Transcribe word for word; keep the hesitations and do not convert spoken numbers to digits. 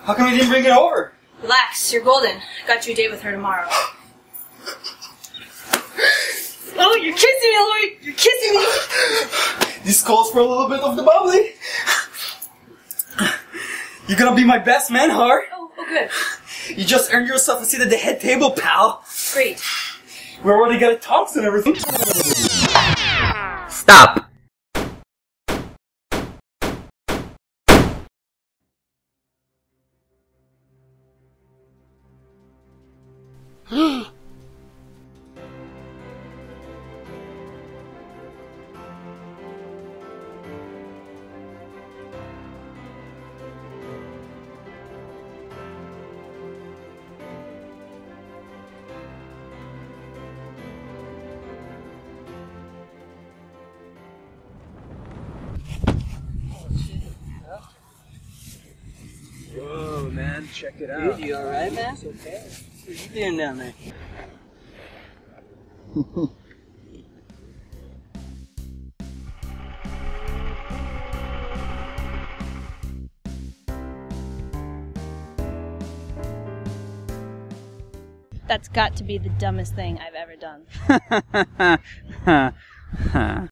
How come you didn't bring it over? Relax, you're golden. I got you a date with her tomorrow. Oh, you're kissing me, Lloyd! You're kissing me! This calls for a little bit of the bubbly. You're gonna be my best man, Har. Oh, oh good. You just earned yourself a seat at the head table, pal. Great. We already got a talks and everything. Stop! Whoa, man, check it out. Dude, you alright, man? It's okay. What you doing down there? That's got to be the dumbest thing I've ever done.